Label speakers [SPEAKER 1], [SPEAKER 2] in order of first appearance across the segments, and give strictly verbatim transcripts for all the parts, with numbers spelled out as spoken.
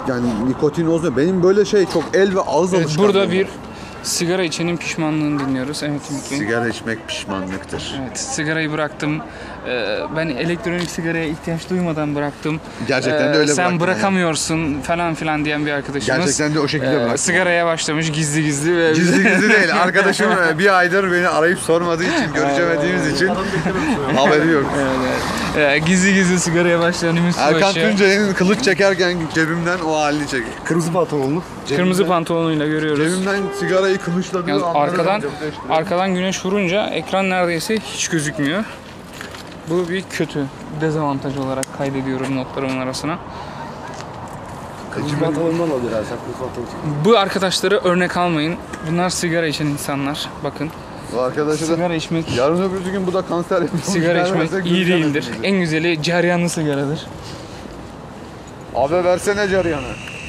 [SPEAKER 1] yani nikotin olsun. Benim böyle şey çok el ve ağız
[SPEAKER 2] Evet,
[SPEAKER 1] alışkanlığı.
[SPEAKER 2] burada bir sigara içenin pişmanlığını dinliyoruz. Evet Ümit Bey.
[SPEAKER 1] Sigara içmek pişmanlıktır.
[SPEAKER 2] Evet, sigarayı bıraktım. Ee, ben elektronik sigaraya ihtiyaç duymadan bıraktım.
[SPEAKER 1] Gerçekten de öyle
[SPEAKER 2] Sen
[SPEAKER 1] bıraktın
[SPEAKER 2] bırakamıyorsun yani. falan filan diyen bir arkadaşımız.
[SPEAKER 1] Gerçekten de o şekilde
[SPEAKER 2] e,
[SPEAKER 1] bıraktım.
[SPEAKER 2] Sigaraya başlamış gizli gizli. Ve
[SPEAKER 1] Gizli gizli değil. Arkadaşım bir aydır beni arayıp sormadığı için, görüşemediğimiz için haberi yok.
[SPEAKER 2] Evet, evet. Ee, gizli gizli sigaraya başlayan Ümit
[SPEAKER 1] Erkan
[SPEAKER 2] Subaşı.
[SPEAKER 1] Tuncay'ın kılıç çekerken cebimden o halini çekiyor.
[SPEAKER 3] Kırmızı pantolonlu.
[SPEAKER 2] Kırmızı pantolonuyla görüyoruz.
[SPEAKER 1] Cebimden sigarayı kılıçladığı
[SPEAKER 2] Yalnız
[SPEAKER 1] anları
[SPEAKER 2] arkadan
[SPEAKER 1] gerçekleşti.
[SPEAKER 2] arkadan güneş vurunca ekran neredeyse hiç gözükmüyor. Bu bir kötü dezavantaj olarak kaydediyorum notlarımın arasına.
[SPEAKER 3] Kırmızı pantolondan alıyor herhalde. Sen kırmızı pantolon çekiyorsun.
[SPEAKER 2] Bu arkadaşları örnek almayın. Bunlar sigara içen insanlar. Bakın.
[SPEAKER 1] Bu arkadaşı da
[SPEAKER 2] Sigara içmek,
[SPEAKER 1] yarın öbür gün bu da kanser yapıyor.
[SPEAKER 2] sigara içmek iyi değildir. En güzeli ceryanlı sigaradır.
[SPEAKER 1] Abi versene ceryanı.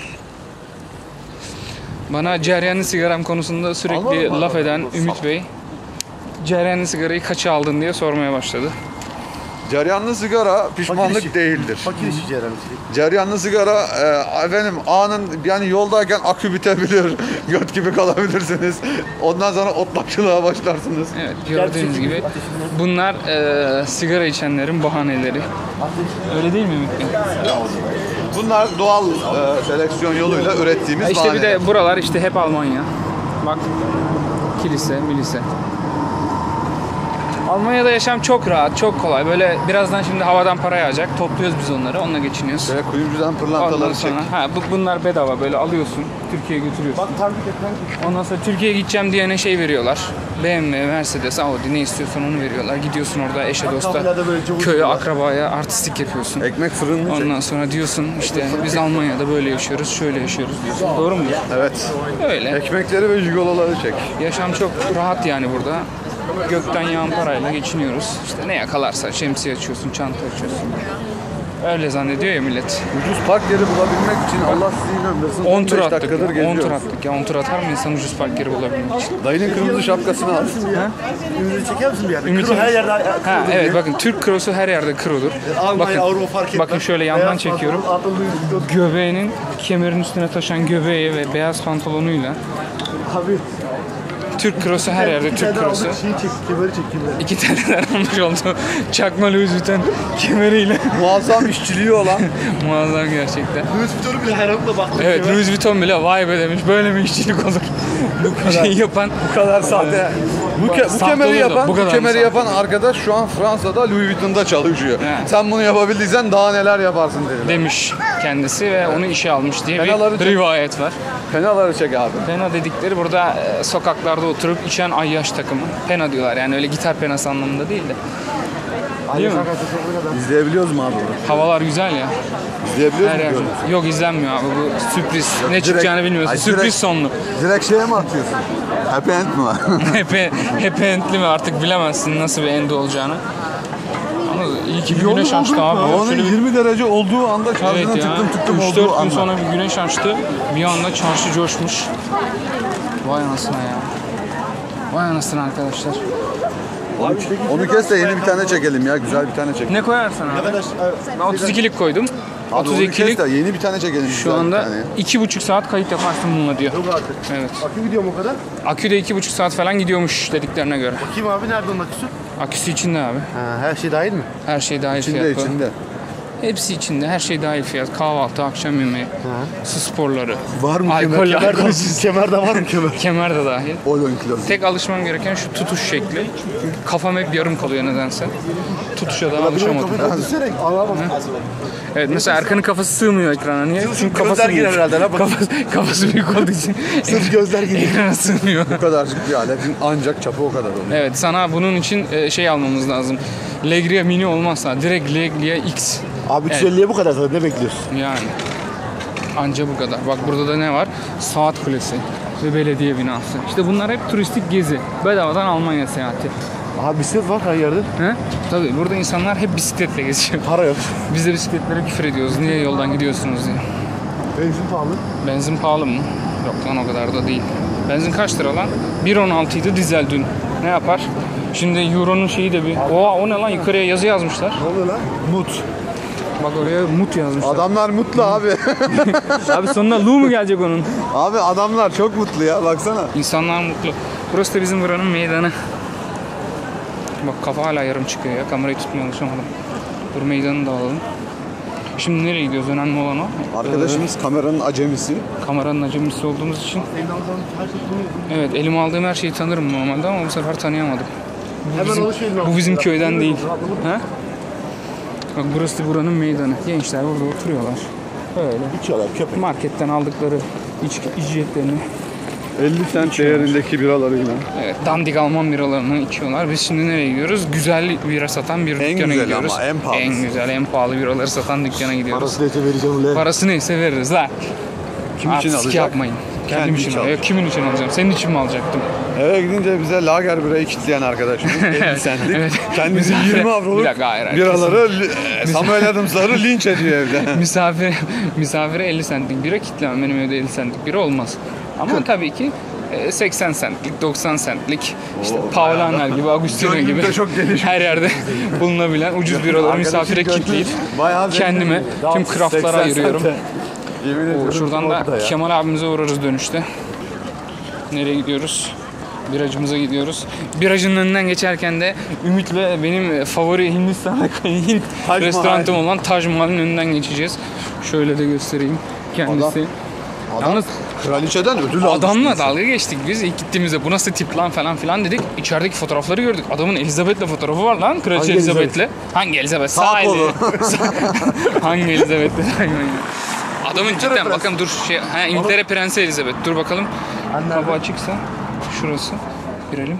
[SPEAKER 2] Bana ceryanlı sigaram konusunda sürekli
[SPEAKER 1] Alalım,
[SPEAKER 2] laf
[SPEAKER 1] alalım.
[SPEAKER 2] eden Ümit Bey, ceryanlı sigarayı kaça aldın diye sormaya başladı.
[SPEAKER 1] Ceryanlı sigara pişmanlık
[SPEAKER 3] Fakir işi.
[SPEAKER 1] değildir.
[SPEAKER 3] Fakir işi herhalde.
[SPEAKER 1] Ceryanlı sigara e, efendim anın yani yoldayken akü bitebilir. Göt gibi kalabilirsiniz. Ondan sonra otlakçılığa başlarsınız.
[SPEAKER 2] Evet, gördüğünüz gibi bunlar e, sigara içenlerin bahaneleri. Öyle değil mi Ümit Bey?
[SPEAKER 1] Bunlar doğal e, seleksiyon yoluyla ürettiğimiz
[SPEAKER 2] Ha, İşte bir
[SPEAKER 1] bahaneler.
[SPEAKER 2] de buralar işte hep Almanya. Bak, kilise, milise. Almanya'da yaşam çok rahat, çok kolay. Böyle birazdan şimdi havadan para yağacak. Topluyoruz biz onları, onunla geçiniyoruz.
[SPEAKER 1] Şöyle kuyumcudan
[SPEAKER 2] Ondan
[SPEAKER 1] pırlantaları çek.
[SPEAKER 2] sonra, ha, bu, bunlar bedava böyle alıyorsun, Türkiye'ye götürüyorsun.
[SPEAKER 3] Bak takip et kanki.
[SPEAKER 2] Ondan sonra Türkiye'ye gideceğim diyene şey veriyorlar. B M W, Mercedes, Audi ne istiyorsan onu veriyorlar. Gidiyorsun orada eşe dosta,
[SPEAKER 3] kahvelerde böyle cıvıl
[SPEAKER 2] köye,
[SPEAKER 3] cıvıl var.
[SPEAKER 2] akrabaya artistik yapıyorsun.
[SPEAKER 1] Ekmek fırınını çek.
[SPEAKER 2] Ondan sonra diyorsun işte biz Almanya'da böyle yaşıyoruz, şöyle yaşıyoruz diyorsun. Doğru mu?
[SPEAKER 1] Evet.
[SPEAKER 2] Öyle.
[SPEAKER 1] Ekmekleri ve jigoloları çek.
[SPEAKER 2] Yaşam çok rahat yani burada. Gökten yağan parayla geçiniyoruz. İşte ne yakalarsa şemsiye açıyorsun, çanta açıyorsun. Öyle zannediyor ya millet.
[SPEAKER 1] Ucuz park yeri bulabilmek için Allah sizi inandırsın.
[SPEAKER 2] on tur
[SPEAKER 1] beş
[SPEAKER 2] attık.
[SPEAKER 1] dakikadır
[SPEAKER 2] on tur
[SPEAKER 1] geziyoruz.
[SPEAKER 2] attık ya. on tur atar mı insan ucuz park yeri bulabilmek için?
[SPEAKER 1] Dayının kırmızı şapkasını al.
[SPEAKER 3] Ümidi çeker misin bir yerde?
[SPEAKER 2] Ümit'in-
[SPEAKER 3] Kro her yerde
[SPEAKER 2] Ha
[SPEAKER 3] kırılır
[SPEAKER 2] evet
[SPEAKER 3] diye.
[SPEAKER 2] bakın Türk krosu her yerde kırılır.
[SPEAKER 3] Almanya,
[SPEAKER 2] Bakın,
[SPEAKER 3] Avrupa fark etmez.
[SPEAKER 2] bakın şöyle yandan
[SPEAKER 3] Beyaz
[SPEAKER 2] çekiyorum.
[SPEAKER 3] pantolon, altın Louis
[SPEAKER 2] Göbeğinin kemerin üstüne taşan göbeği ve beyaz pantolonuyla
[SPEAKER 3] Vuitton. Abi.
[SPEAKER 2] Türk krosu her yerde
[SPEAKER 3] iki
[SPEAKER 2] Türk
[SPEAKER 3] tane
[SPEAKER 2] krosu.
[SPEAKER 3] aldık, Şeyi çek, kemeri çek, kemeri.
[SPEAKER 2] İki tane almış oldu. Çakma Louis Vuitton kemeriyle.
[SPEAKER 1] Muazzam işçiliği olan.
[SPEAKER 2] Muazzam gerçekten.
[SPEAKER 3] Louis Vuitton'u bile her anında baktım.
[SPEAKER 2] Evet Louis Vuitton bile vay be demiş. Böyle mi işçilik olur? Bu şey yapan
[SPEAKER 1] Bu kadar sahte. Bu, ke- bu
[SPEAKER 2] Sahte
[SPEAKER 1] kemeri
[SPEAKER 2] olur da,
[SPEAKER 1] yapan,
[SPEAKER 2] bu
[SPEAKER 1] bu,
[SPEAKER 2] kadar
[SPEAKER 1] kemeri
[SPEAKER 2] mı
[SPEAKER 1] yapan arkadaş şu an Fransa'da Louis Vuitton'da çalışıyor.
[SPEAKER 2] He.
[SPEAKER 1] Sen bunu yapabildiysen daha neler yaparsın dediler.
[SPEAKER 2] demiş kendisi ve onu işe almış diye
[SPEAKER 1] Fenaları
[SPEAKER 2] bir
[SPEAKER 1] çek.
[SPEAKER 2] rivayet var.
[SPEAKER 1] Fenaları çek abi.
[SPEAKER 2] Pena dedikleri burada e, sokaklarda oturup içen ayyaş takımı. Pena diyorlar yani öyle gitar penası anlamında değil de. Değil mi?
[SPEAKER 1] İzleyebiliyoruz mu abi bunu?
[SPEAKER 2] Havalar güzel ya.
[SPEAKER 1] İzleyebiliyoruz
[SPEAKER 2] Her yer.
[SPEAKER 1] mu?
[SPEAKER 2] Yok izlenmiyor abi bu sürpriz. Ne
[SPEAKER 1] direkt-
[SPEAKER 2] çıkacağını bilmiyorsun.
[SPEAKER 1] Ay,
[SPEAKER 2] Sürpriz
[SPEAKER 1] direkt-
[SPEAKER 2] sonlu.
[SPEAKER 1] Direkt şeye mi atıyorsun? Happy end mi var?
[SPEAKER 2] Happy, happy endli mi artık bilemezsin nasıl bir end olacağını. Ama iyi ki bir güneş açtı abi.
[SPEAKER 1] Havanın
[SPEAKER 2] Şöyle bir-
[SPEAKER 1] yirmi derece olduğu anda şarjına
[SPEAKER 2] Evet ya.
[SPEAKER 1] tıktım tıktım
[SPEAKER 2] üç
[SPEAKER 1] olduğu
[SPEAKER 2] dört gün
[SPEAKER 1] anda.
[SPEAKER 2] sonra bir güneş açtı. Bir anda çarşı coşmuş. Vay anasına ya. Vay anasına arkadaşlar.
[SPEAKER 1] Onu, onu kes de yeni bir tane çekelim ya. Güzel bir tane çekelim.
[SPEAKER 2] Ne koyarsan abi?
[SPEAKER 3] Arkadaş,
[SPEAKER 2] Ben otuz ikilik koydum.
[SPEAKER 1] Abi onu
[SPEAKER 2] otuz ikilik
[SPEAKER 1] kes de yeni bir tane çekelim.
[SPEAKER 2] şu
[SPEAKER 1] güzel bir
[SPEAKER 2] anda
[SPEAKER 1] tane.
[SPEAKER 2] iki buçuk saat kayıt yaparsın bununla diyor.
[SPEAKER 3] Yok artık.
[SPEAKER 2] Evet.
[SPEAKER 3] Akü gidiyor mu o kadar?
[SPEAKER 2] Akü de iki buçuk saat falan gidiyormuş dediklerine göre.
[SPEAKER 3] Kim abi nerede onun aküsü?
[SPEAKER 2] Aküsü içinde abi.
[SPEAKER 3] Ha, her şey dahil mi?
[SPEAKER 2] Her şey dahil
[SPEAKER 1] İçinde
[SPEAKER 2] fiyat bu.
[SPEAKER 1] içinde.
[SPEAKER 2] Hepsi içinde. Her şey dahil fiyat. Kahvaltı, akşam yemeği, su sporları.
[SPEAKER 1] Var mı
[SPEAKER 2] Alkol,
[SPEAKER 1] kemer?
[SPEAKER 3] Kemer de,
[SPEAKER 2] alkolsüz.
[SPEAKER 3] kemer de var mı kemer?
[SPEAKER 2] Kemer de dahil.
[SPEAKER 1] Oyun kilosu.
[SPEAKER 2] Tek alışman gereken şu tutuş şekli. Çünkü kafam hep yarım kalıyor nedense. Tutuşa daha alışamadım.
[SPEAKER 3] Düşerek alamam.
[SPEAKER 2] Evet mesela Erkan'ın kafası sığmıyor ekrana. Niye? Çünkü kafası
[SPEAKER 3] gözler girer
[SPEAKER 2] büyük.
[SPEAKER 3] herhalde lan.
[SPEAKER 2] Kafası, kafası büyük olduğu için
[SPEAKER 3] Sırf gözler gidiyor.
[SPEAKER 2] ekrana sığmıyor.
[SPEAKER 1] Bu kadarcık bir aletin ancak çapı o kadar olur.
[SPEAKER 2] Evet sana bunun için e, şey almamız lazım. Legria Mini olmazsa direkt Legria X.
[SPEAKER 3] Abi üç yüz elliye bu kadar zaten ne bekliyorsun?
[SPEAKER 2] Yani anca bu kadar. Bak burada da ne var? Saat kulesi ve belediye binası. İşte bunlar hep turistik gezi. Bedavadan Almanya seyahati.
[SPEAKER 3] Aha bisiklet var her yerde.
[SPEAKER 2] He? Tabii burada insanlar hep bisikletle geziyor.
[SPEAKER 3] Para yok.
[SPEAKER 2] Biz de bisikletlere küfür ediyoruz. Niye yoldan gidiyorsunuz diye.
[SPEAKER 3] Benzin pahalı.
[SPEAKER 2] Benzin pahalı mı? Yok lan o kadar da değil. Benzin kaç lira lan? bir on altı idi dizel dün. Ne yapar? Şimdi Euro'nun şeyi de bir... Oha o ne lan yukarıya yazı yazmışlar.
[SPEAKER 3] Ne oluyor lan?
[SPEAKER 1] Mut.
[SPEAKER 2] Bak oraya mut yazmışlar.
[SPEAKER 1] Adamlar mutlu abi.
[SPEAKER 2] Abi sonuna Lu mu gelecek onun?
[SPEAKER 1] Abi adamlar çok mutlu ya baksana.
[SPEAKER 2] İnsanlar mutlu. Burası da bizim buranın meydanı. Bak kafa hala yarım çıkıyor ya. Kamerayı tutmaya alışamadım. Dur meydanı da alalım. Şimdi nereye gidiyoruz? Önemli olan o.
[SPEAKER 1] Arkadaşımız kameranın acemisi.
[SPEAKER 2] Ee, kameranın acemisi olduğumuz için. Evet, elime aldığım her şeyi tanırım normalde ama bu sefer tanıyamadım. Bu bizim, bu bizim köyden değil. Ha? Bak burası buranın meydanı. Gençler burada oturuyorlar. Öyle.
[SPEAKER 3] İçiyorlar köpek.
[SPEAKER 2] Marketten aldıkları içki içeceklerini,
[SPEAKER 1] elli sent değerindeki biralarıyla.
[SPEAKER 2] evet, dandik Alman biralarını içiyorlar. Biz şimdi nereye gidiyoruz? Güzel bira satan bir
[SPEAKER 1] En
[SPEAKER 2] dükkana
[SPEAKER 1] güzeli
[SPEAKER 2] gidiyoruz.
[SPEAKER 1] ama, en pahalısı.
[SPEAKER 2] En güzel, en pahalı biraları satan dükkana gidiyoruz.
[SPEAKER 3] Parası neyse vereceğim ulan.
[SPEAKER 2] Parası neyse veririz la.
[SPEAKER 1] Kim için
[SPEAKER 2] Artistik
[SPEAKER 1] alacak?
[SPEAKER 2] yapmayın. Kendim
[SPEAKER 1] Kendi
[SPEAKER 2] için
[SPEAKER 1] için
[SPEAKER 2] alacağım. Kimin için alacağım? Senin için mi alacaktım?
[SPEAKER 1] Eve gidince bize lager birayı kitleyen arkadaşımız elli centlik.
[SPEAKER 2] Evet.
[SPEAKER 1] Kendisi
[SPEAKER 2] Misafir-
[SPEAKER 1] yirmi avroluk
[SPEAKER 2] Bir dakika, hayır, hayır,
[SPEAKER 1] biraları li- Samuel Adams'ları linç ediyor evde.
[SPEAKER 2] Misafir, misafire elli centlik bira kitlemem. Benim evde elli centlik bira olmaz. Ama tabii ki e, seksen centlik, doksan centlik, işte
[SPEAKER 1] Oo,
[SPEAKER 2] Paulaner gibi, Agustino
[SPEAKER 1] Gönlüm
[SPEAKER 2] gibi
[SPEAKER 1] de çok geniş.
[SPEAKER 2] her yerde bulunabilen ucuz biraları misafire
[SPEAKER 1] Arkadaşım
[SPEAKER 2] kitleyip
[SPEAKER 1] bayağı zengin.
[SPEAKER 2] kendime tüm craftlara
[SPEAKER 1] seksen
[SPEAKER 2] ayırıyorum.
[SPEAKER 1] sente. Yemin
[SPEAKER 2] Oo,
[SPEAKER 1] ediyorum
[SPEAKER 2] şuradan da
[SPEAKER 1] orada ya.
[SPEAKER 2] Kemal abimize uğrarız dönüşte. Nereye gidiyoruz? Biracımıza gidiyoruz. Biracının önünden geçerken de Ümit'le benim favori Hindistan Hint
[SPEAKER 1] Taj
[SPEAKER 2] restoranım
[SPEAKER 1] Mahal.
[SPEAKER 2] olan Taj Mahal'in önünden geçeceğiz. Şöyle de göstereyim kendisi.
[SPEAKER 1] Adam-
[SPEAKER 2] Yalnız
[SPEAKER 1] Kraliçeden ödül almış.
[SPEAKER 2] adamla
[SPEAKER 1] birisi.
[SPEAKER 2] dalga geçtik biz. İlk gittiğimizde bu nasıl tip lan falan filan dedik. İçerideki fotoğrafları gördük. Adamın Elizabeth'le fotoğrafı var lan. Kraliçe
[SPEAKER 3] Hangi
[SPEAKER 2] Elizabeth'le. Hangi Elizabeth?
[SPEAKER 1] Sağ
[SPEAKER 2] Sağ eli.
[SPEAKER 1] kolu.
[SPEAKER 2] Hangi Elizabeth'le? Adamın cidden bakın dur şey ha, İngiltere Prensi Elizabeth. Dur bakalım. Kapı açıksa şurası. Girelim.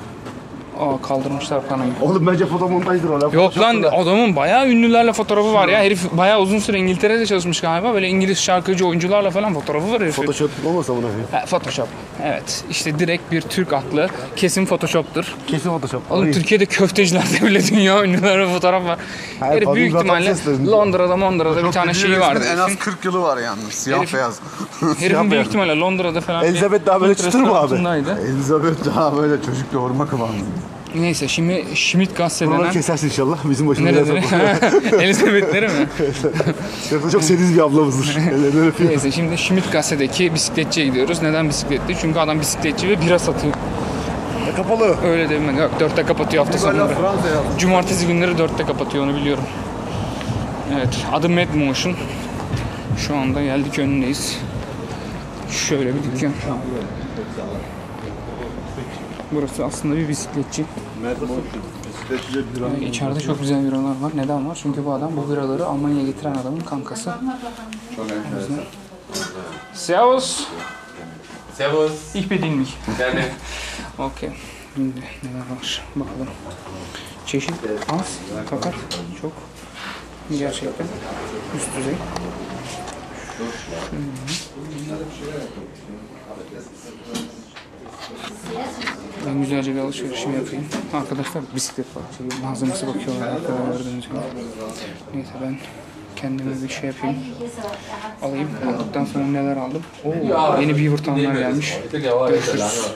[SPEAKER 2] Aa kaldırmışlar panayı.
[SPEAKER 3] Oğlum bence fotomontajdır o lan.
[SPEAKER 2] Yok lan adamın bayağı ünlülerle fotoğrafı var ya. Herif bayağı uzun süre İngiltere'de çalışmış galiba. Böyle İngiliz şarkıcı oyuncularla falan fotoğrafı var herifin.
[SPEAKER 3] Photoshop olmasa buna.
[SPEAKER 2] Ha, Photoshop. Evet. İşte direkt bir Türk aklı. Kesin Photoshop'tur.
[SPEAKER 3] Kesin Photoshop.
[SPEAKER 2] Oğlum Türkiye'de köftecilerde bile dünya ünlülerle fotoğraf var.
[SPEAKER 3] Hayır,
[SPEAKER 2] Herif
[SPEAKER 3] tabii
[SPEAKER 2] büyük
[SPEAKER 3] zaten
[SPEAKER 2] ihtimalle
[SPEAKER 3] seslerini-
[SPEAKER 2] Londra'da Londra'da bir tane şeyi vardı.
[SPEAKER 1] En az
[SPEAKER 2] herifin.
[SPEAKER 1] kırk yılı var yalnız. Siyah
[SPEAKER 2] Herif-
[SPEAKER 1] beyaz.
[SPEAKER 2] Herifin büyük ihtimalle Londra'da falan
[SPEAKER 3] Elizabeth daha böyle
[SPEAKER 2] Hint
[SPEAKER 3] çıtır mı abi?
[SPEAKER 2] restoranındaydı.
[SPEAKER 1] Elizabeth daha böyle çocuk doğurma kıvamında.
[SPEAKER 2] Neyse şimdi Schmidt Gasse
[SPEAKER 3] Buraları
[SPEAKER 2] denen...
[SPEAKER 3] kesersin inşallah. Bizim başımıza
[SPEAKER 2] Nereleri?
[SPEAKER 3] yazar.
[SPEAKER 2] Elizabeth'leri mi?
[SPEAKER 3] Yoksa çok sevdiğiniz bir ablamızdır. Ellerini öpüyorum.
[SPEAKER 2] Neyse şimdi Schmidt Gasse'deki bisikletçiye gidiyoruz. Neden bisikletli? Çünkü adam bisikletçi ve bira satıyor.
[SPEAKER 3] Kapalı.
[SPEAKER 2] Öyle değil mi? Yok dörtte kapatıyor hafta sonunda.
[SPEAKER 1] Fransa yazdı.
[SPEAKER 2] Cumartesi günleri dörtte kapatıyor onu biliyorum. Evet adı Mad Motion. Şu anda geldik önündeyiz. Şöyle bir dükkan. Burası aslında bir bisikletçi. Ee, İçeride çok güzel biralar var. Neden var? Çünkü bu adam bu biraları Almanya'ya getiren adamın kankası.
[SPEAKER 1] Çok enteresan.
[SPEAKER 2] Servus.
[SPEAKER 4] Servus.
[SPEAKER 2] Ich bediene mich.
[SPEAKER 4] Gerne.
[SPEAKER 2] Okey. Şimdi neler var? Bakalım. Çeşit az fakat çok gerçekten üst düzey. Ben güzelce bir alışverişimi yapayım. Arkadaşlar bisiklet parçası, malzemesi bakıyorlar arkadan gördüğünüz gibi. Neyse ben kendime bir şey yapayım. Alayım. Aldıktan sonra neler aldım? Oo, yeni Beaver Town'lar gelmiş. Görüşürüz.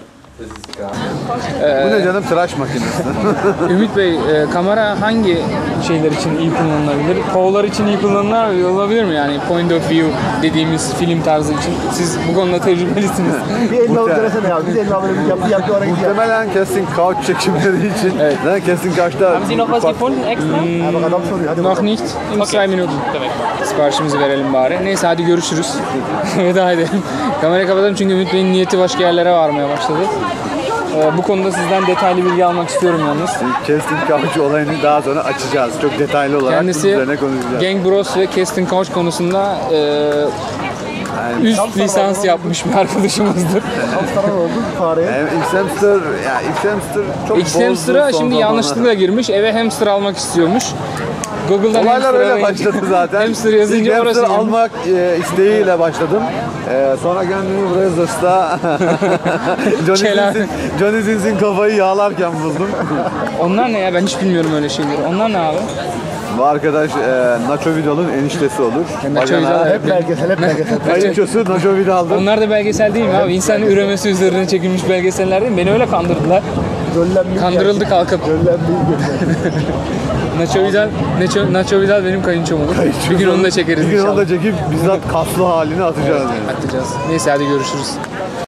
[SPEAKER 1] Bu ne canım, tıraş makinesi.
[SPEAKER 2] Ümit Bey, e, kamera hangi şeyler için iyi kullanılabilir? Povlar için iyi kullanılabilir olabilir mi? Yani point of view dediğimiz film tarzı için. Siz bu konuda tecrübelisiniz.
[SPEAKER 3] Bir elini alıp denesene ya. Biz elini alıp yaptı yaptı oraya gidiyor.
[SPEAKER 1] Muhtemelen casting couch çekimleri için. Evet. Casting couch'ta
[SPEAKER 5] Haben Sie noch was gefunden extra?
[SPEAKER 3] Ha bak adam soruyor. Hadi
[SPEAKER 2] Noch
[SPEAKER 3] bakalım.
[SPEAKER 2] nicht. In zwei Minuten. Siparişimizi verelim bari. Neyse hadi görüşürüz. Veda edelim. Kamerayı kapatalım çünkü Ümit Bey'in niyeti başka yerlere varmaya başladı. Ee, bu konuda sizden detaylı bilgi almak istiyorum yalnız.
[SPEAKER 1] casting couch olayını daha sonra açacağız. Çok detaylı olarak bunun
[SPEAKER 2] Kendisi
[SPEAKER 1] üzerine konuşacağız.
[SPEAKER 2] Gang Bros ve Casting Couch konusunda e, üst lisans yapmış bir arkadaşımızdır.
[SPEAKER 3] Sana ne oldu? Fareye.
[SPEAKER 1] Hem X-Hamster, ya X-Hamster çok
[SPEAKER 2] X-Hamster'a
[SPEAKER 1] bozdu son
[SPEAKER 2] şimdi
[SPEAKER 1] zamanlarda.
[SPEAKER 2] yanlışlıkla girmiş. Eve hamster almak istiyormuş. Google'dan
[SPEAKER 1] Olaylar
[SPEAKER 2] hamster
[SPEAKER 1] öyle
[SPEAKER 2] arayınca-
[SPEAKER 1] başladı zaten.
[SPEAKER 2] Hamster yazınca
[SPEAKER 1] İlk
[SPEAKER 2] orası
[SPEAKER 1] hamster
[SPEAKER 2] girmiş.
[SPEAKER 1] almak e, isteğiyle başladım. E, sonra kendimi Brazzers'ta Johnny
[SPEAKER 2] Çelen.
[SPEAKER 1] Sins'in Johnny Sins'in kafayı yağlarken buldum.
[SPEAKER 2] Onlar ne ya? Ben hiç bilmiyorum öyle şeyleri. Onlar ne abi?
[SPEAKER 1] Bu arkadaş e, Nacho Vidal'ın eniştesi olur.
[SPEAKER 2] Nacho
[SPEAKER 1] Bacana-
[SPEAKER 2] Vidal-
[SPEAKER 3] Hep belgesel, hep belgesel.
[SPEAKER 1] Kayınçosu Nacho Vidal'dır.
[SPEAKER 2] Onlar da belgesel değil mi abi? İnsanın üremesi üzerine çekilmiş belgeseller değil mi? Beni öyle kandırdılar.
[SPEAKER 3] Döllen bir
[SPEAKER 2] Kandırıldı kalkıp.
[SPEAKER 3] Döllen bir
[SPEAKER 2] Nacho Vidal, Nacho, Nacho Vidal benim kayınçom olur. Bir gün onu da çekeriz
[SPEAKER 3] Bir gün onu
[SPEAKER 2] inşallah.
[SPEAKER 3] da çekip bizzat kaslı halini atacağız yani.
[SPEAKER 2] Atacağız. Neyse hadi görüşürüz.